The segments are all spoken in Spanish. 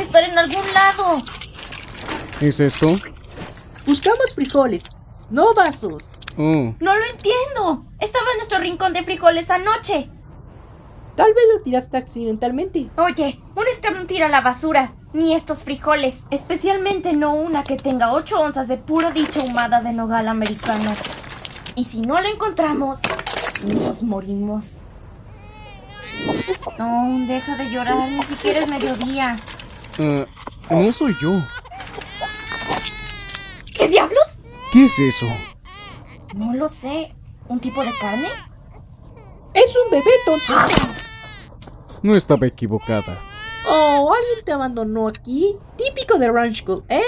estar en algún lado. ¿Es esto? Buscamos frijoles, no vasos. Oh. No lo entiendo. Estaba en nuestro rincón de frijoles anoche. Tal vez lo tiraste accidentalmente. Oye, un scrap no tira a la basura, ni estos frijoles. Especialmente no una que tenga 8 onzas de pura dicha ahumada de nogal americano. Y si no la encontramos, nos morimos. Stone, deja de llorar, ni siquiera es mediodía. No soy yo. ¿Qué diablos? ¿Qué es eso? No lo sé. ¿Un tipo de carne? Es un bebé, tonto. No estaba equivocada. Oh, alguien te abandonó aquí. Típico de Ranch School, ¿eh?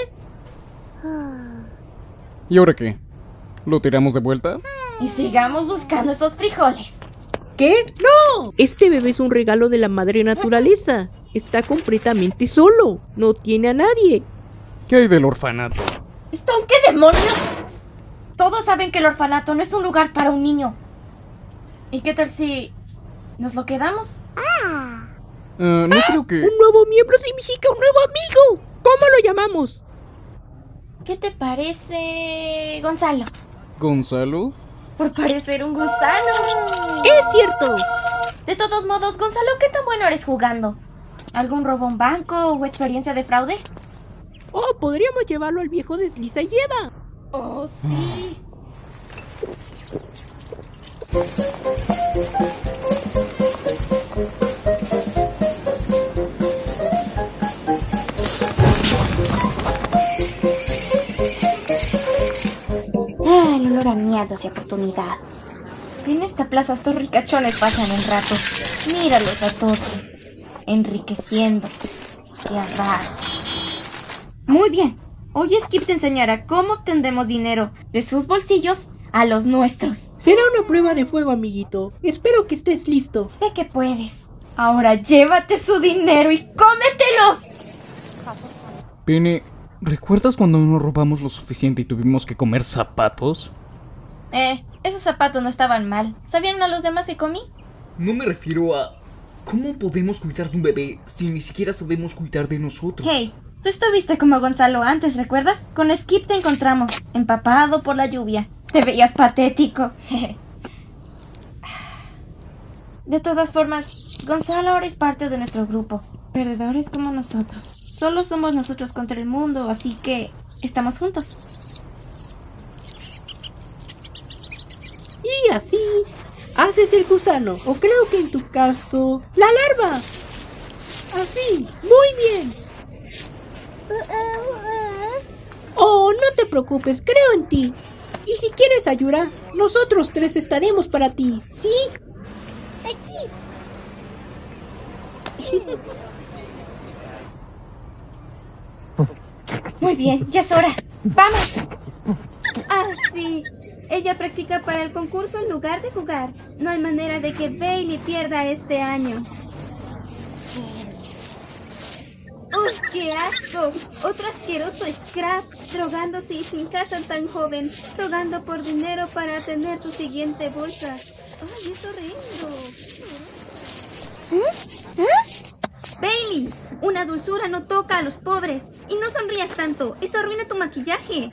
¿Y ahora qué? ¿Lo tiramos de vuelta? Y sigamos buscando esos frijoles. ¿Qué? ¡No! Este bebé es un regalo de la madre naturaleza. Está completamente solo. No tiene a nadie. ¿Qué hay del orfanato? ¿Stone, qué demonios? Todos saben que el orfanato no es un lugar para un niño. ¿Y qué tal si nos lo quedamos? No creo que... Un nuevo miembro significa un nuevo amigo. ¿Cómo lo llamamos? ¿Qué te parece, Gonzalo? ¿Gonzalo? Por parecer un gusano. Es cierto. De todos modos, Gonzalo, ¿qué tan bueno eres jugando? ¿Algún robo a un banco o experiencia de fraude? Oh, podríamos llevarlo al viejo desliza y lleva. Oh, sí. El olor a miedos y oportunidad. En esta plaza estos ricachones pasan un rato. Míralos a todos, enriqueciendo. ¡Qué avaro! Muy bien. Hoy Skip te enseñará cómo obtendremos dinero de sus bolsillos a los nuestros. Será una prueba de fuego, amiguito. Espero que estés listo. Sé que puedes. Ahora llévate su dinero y cómetelos. Penny, ¿recuerdas cuando nos robamos lo suficiente y tuvimos que comer zapatos? Esos zapatos no estaban mal. ¿Sabían a los demás que comí? No me refiero a... ¿Cómo podemos cuidar de un bebé si ni siquiera sabemos cuidar de nosotros? Hey, tú estuviste como Gonzalo antes, ¿recuerdas? Con Skip te encontramos, empapado por la lluvia. Te veías patético. De todas formas, Gonzalo ahora es parte de nuestro grupo. Perdedores como nosotros. Solo somos nosotros contra el mundo, así que estamos juntos. Y así haces el gusano, o creo que en tu caso, la larva. Así, muy bien. Oh, no te preocupes, creo en ti. Y si quieres ayuda, nosotros 3 estaremos para ti, ¿sí? Aquí. Muy bien, ya es hora. ¡Vamos! Ah, sí. Ella practica para el concurso en lugar de jugar. No hay manera de que Bailey pierda este año. ¡Uy, qué asco! Otro asqueroso scrap, drogándose y sin casa tan joven, rogando por dinero para tener su siguiente bolsa. ¡Ay, es horrendo! Bailey, una dulzura no toca a los pobres. Y no sonrías tanto, eso arruina tu maquillaje.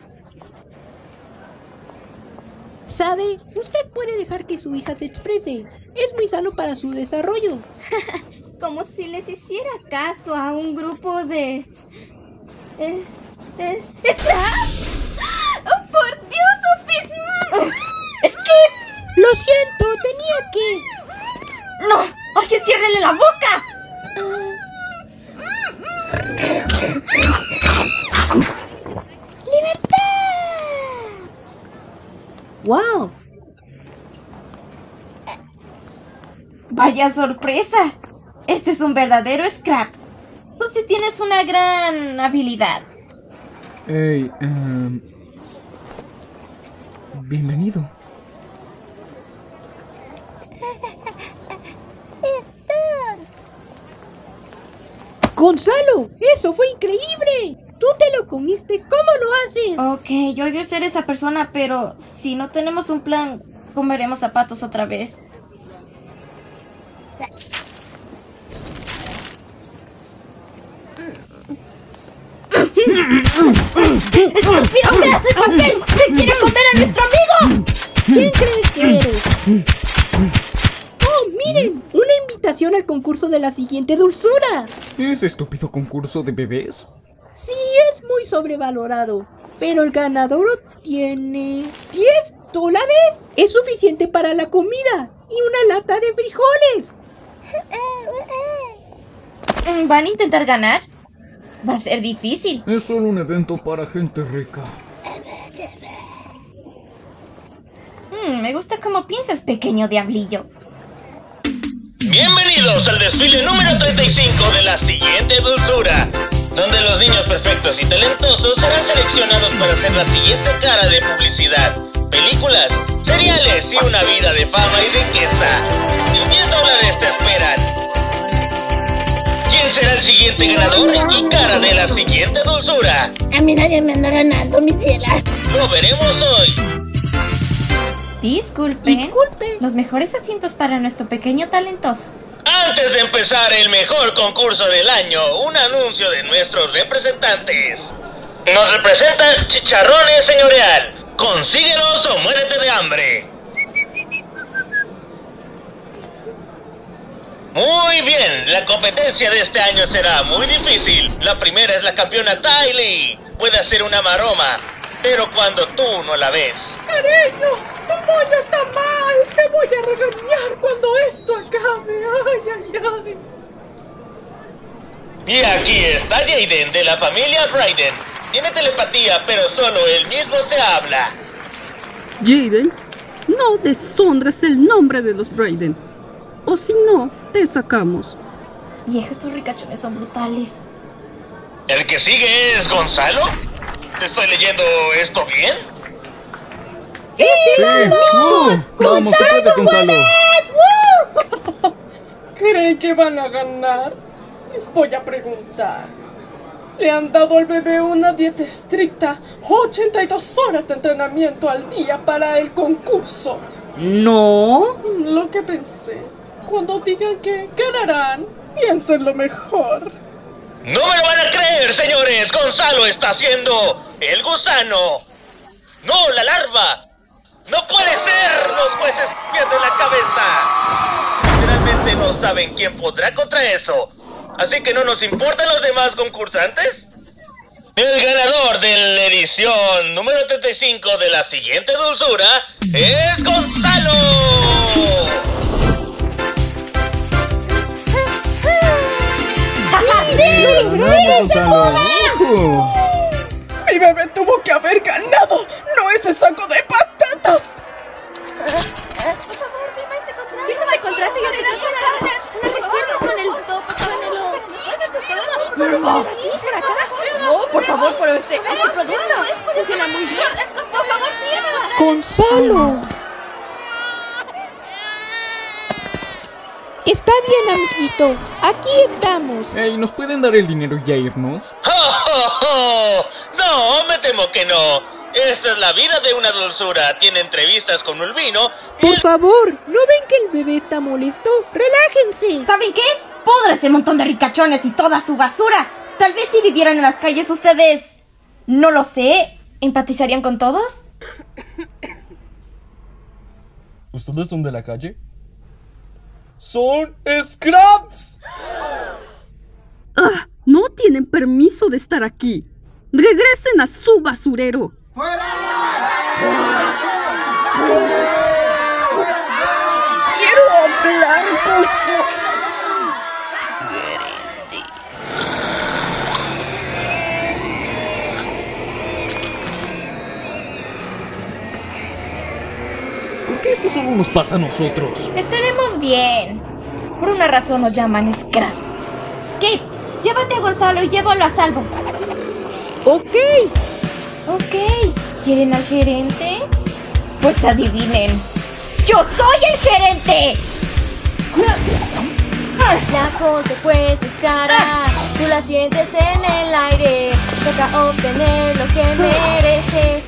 ¿Sabe? Usted puede dejar que su hija se exprese. Es muy sano para su desarrollo. Como si les hiciera caso a un grupo de... ¡Scrap! ¡Oh, por Dios, Sophie! ¡Skip! Lo siento, tenía que... ¡No! ¡Oye, ciérrele la boca! ¡Libertad! ¡Wow! ¡Vaya sorpresa! Este es un verdadero scrap. Tú sí tienes una gran habilidad. Hey, bienvenido. ¡Gonzalo! ¡Eso fue increíble! ¡Tú te lo comiste! ¿Cómo lo haces? Ok, yo odio ser esa persona, pero si no tenemos un plan, comeremos zapatos otra vez. ¡Estúpido pedazo de papel! ¡Se quiere comer a nuestro amigo! ¿Quién crees que eres? ¡Oh, miren! ¡Una invitación al concurso de la siguiente dulzura! ¿Ese estúpido concurso de bebés? Sí, es muy sobrevalorado, pero el ganador tiene $10. Es suficiente para la comida y una lata de frijoles. ¿Van a intentar ganar? Va a ser difícil. Es solo un evento para gente rica. Me gusta cómo piensas, pequeño diablillo. Bienvenidos al desfile número 35 de la siguiente dulzura, donde los niños perfectos y talentosos serán seleccionados para hacer la siguiente cara de publicidad, películas, cereales y una vida de fama y riqueza. Y $10 te esperan. ¿Quién será el siguiente ganador y cara de la siguiente dulzura? A mí nadie me anda ganando, mi ciela. Lo veremos hoy. Disculpe. Los mejores asientos para nuestro pequeño talentoso. Antes de empezar el mejor concurso del año, un anuncio de nuestros representantes. Nos representan Chicharrones Señorial. Consíguelos o muérete de hambre. Muy bien, la competencia de este año será muy difícil. La primera es la campeona Tylee. Puede hacer una maroma, pero cuando tú no la ves. ¡Cariño! ¡Tu moño está mal! ¡Te voy a regañar cuando esto acabe! ¡Ay, ay, ay! Y aquí está Jaden de la familia Brayden. Tiene telepatía, pero solo él mismo se habla. Jaden, no deshonres el nombre de los Brayden. O si no, te sacamos. Viejo, estos ricachones son brutales. ¿El que sigue es Gonzalo? ¿Estoy leyendo esto bien? ¡Sí! ¡Vamos! ¡Vamos, se puede, Gonzalo! ¿Creen que van a ganar? Les voy a preguntar. ¿Le han dado al bebé una dieta estricta, 82 horas de entrenamiento al día para el concurso? No. Lo que pensé. Cuando digan que ganarán, piénsenlo mejor. ¡No me lo van a creer, señores! ¡Gonzalo está haciendo el gusano! ¡No, la larva! ¡No puede ser! ¡Los jueces pierden la cabeza! Literalmente no saben quién podrá contra eso. Así que no nos importan los demás concursantes. El ganador de la edición número 35 de la siguiente dulzura es Gonzalo. ¡Gonzalo! ¡Mi bebé tuvo que haber ganado! ¡No ese saco de patatas! Por favor, firma este contrato. Firma este contrato y yo te doy una reserva con el topo, con el Por favor, por acá. No, por favor, por este producto. Funciona muy bien. Por favor, firma. Gonzalo. Está bien, amiguito. Aquí estamos. Ey, ¿nos pueden dar el dinero y ya irnos? ¡Oh! No, me temo que no. Esta es la vida de una dulzura. Tiene entrevistas con Ulvino. Por favor, ¿no ven que el bebé está molesto? ¡Relájense! ¿Saben qué? ¡Pudra ese montón de ricachones y toda su basura! Tal vez si vivieran en las calles ustedes... No lo sé. ¿Empatizarían con todos? ¿Ustedes son de la calle? ¡Son Scraps! ¡Ah! No tienen permiso de estar aquí. ¡Regresen a su basurero! ¡Quiero hablar con su... ¿Por qué esto solo nos pasa a nosotros? Estaremos bien. Por una razón nos llaman Scraps. Skip, llévate a Gonzalo y llévalo a salvo. Ok. ¿Quieren al gerente? Pues adivinen. ¡Yo soy el gerente! La consecuencia es clara, tú la sientes en el aire. Toca obtener lo que mereces.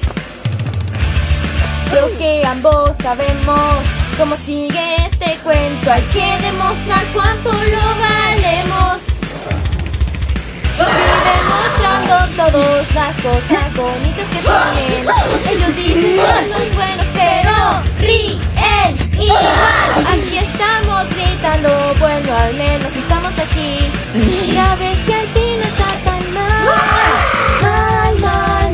Creo que ambos sabemos cómo sigue este cuento. Hay que demostrar cuánto lo valemos. Vive mostrando todas las cosas bonitas que tienen. Ellos dicen son los buenos, pero ríen igual. Aquí estamos gritando, bueno, al menos estamos aquí. Ya ves que al fin no está tan mal. Mal, mal,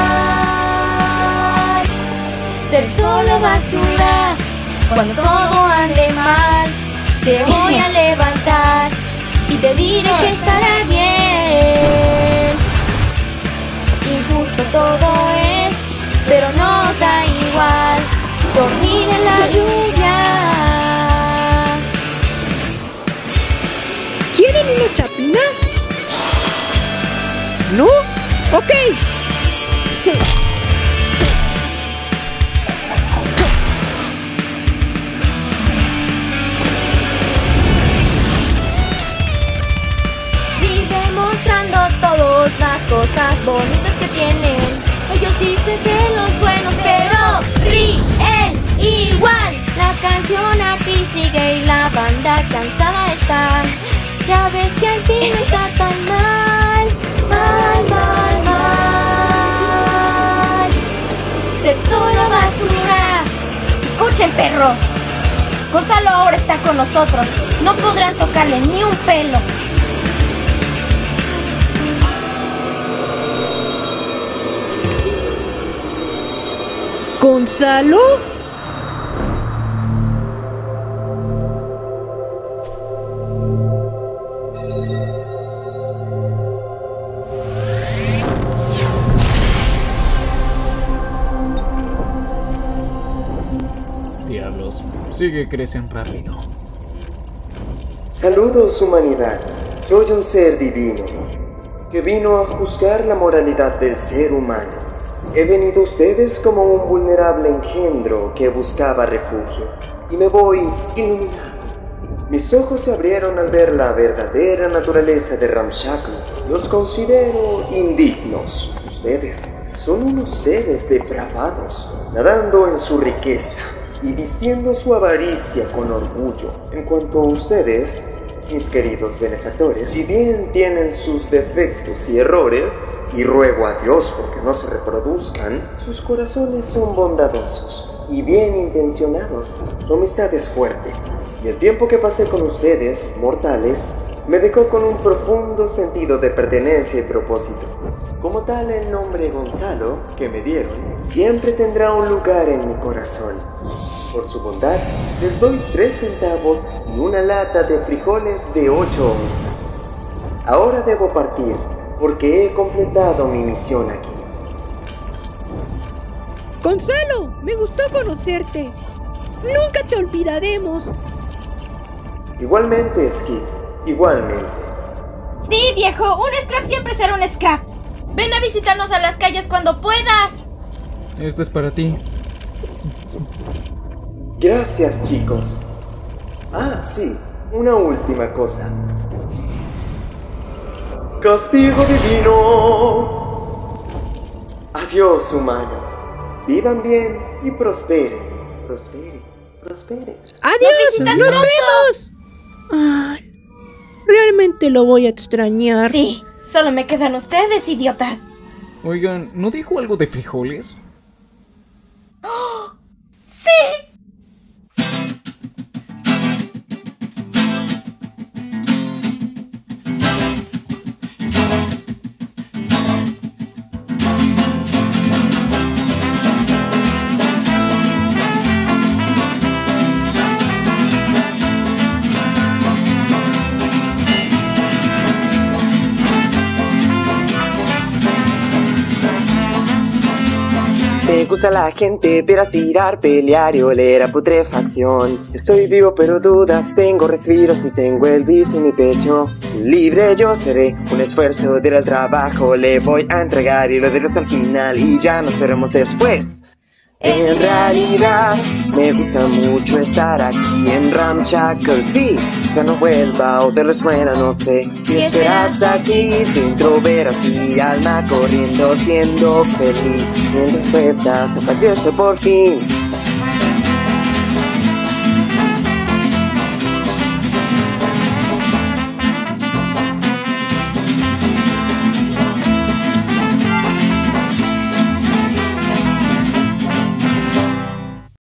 mal. Ser solo basura cuando todo ande mal. Te voy a levantar y te diré que estará bien. Injusto todo es, pero nos da igual. Dormir en la lluvia. ¿Quieren una chapina? ¿No? Ok. Todas las cosas bonitas que tienen. Ellos dicen ser los buenos, pero ríen igual. La canción aquí sigue y la banda cansada está. Ya ves que al fin no está tan mal. Mal, mal, mal. Ser solo basura. Escuchen, perros. Gonzalo ahora está con nosotros. No podrán tocarle ni un pelo. ¿Gonzalo? Diablos, sigue, crecen rápido. Saludos, humanidad. Soy un ser divino que vino a juzgar la moralidad del ser humano. He venido a ustedes como un vulnerable engendro que buscaba refugio, y me voy iluminado. Mis ojos se abrieron al ver la verdadera naturaleza de Ramshackle. Los considero indignos. Ustedes son unos seres depravados, nadando en su riqueza y vistiendo su avaricia con orgullo. En cuanto a ustedes, mis queridos benefactores, si bien tienen sus defectos y errores, y ruego a Dios porque no se reproduzcan, sus corazones son bondadosos y bien intencionados. Su amistad es fuerte, y el tiempo que pasé con ustedes, mortales, me dejó con un profundo sentido de pertenencia y propósito. Como tal, el nombre Gonzalo que me dieron siempre tendrá un lugar en mi corazón. Por su bondad, les doy 3 centavos y una lata de frijoles de 8 onzas. Ahora debo partir, porque he completado mi misión aquí. Gonzalo, me gustó conocerte. Nunca te olvidaremos. Igualmente, Skip, igualmente. Sí, viejo, un scrap siempre será un scrap. Ven a visitarnos a las calles cuando puedas. Esto es para ti. Gracias, chicos. Ah, sí, una última cosa. ¡Castigo divino! Adiós, humanos. Vivan bien y prosperen. Prosperen, prosperen. ¡Adiós! ¡Nos vemos! Ay, realmente lo voy a extrañar. Sí, solo me quedan ustedes, idiotas. Oigan, ¿no dijo algo de frijoles? ¡Oh! ¡Sí! Me gusta la gente, ver aspirar, pelear y oler a putrefacción. Estoy vivo pero dudas, tengo respiros y tengo el vicio en mi pecho. Libre yo seré, un esfuerzo diré al trabajo, le voy a entregar y lo diré hasta el final y ya nos veremos después. En realidad, me gusta mucho estar aquí en Ramshackle, sí, quizá no vuelva o te resuena, no sé. Si esperas aquí, dentro verás mi alma corriendo, siendo feliz. Mientras puedas, fallece por fin.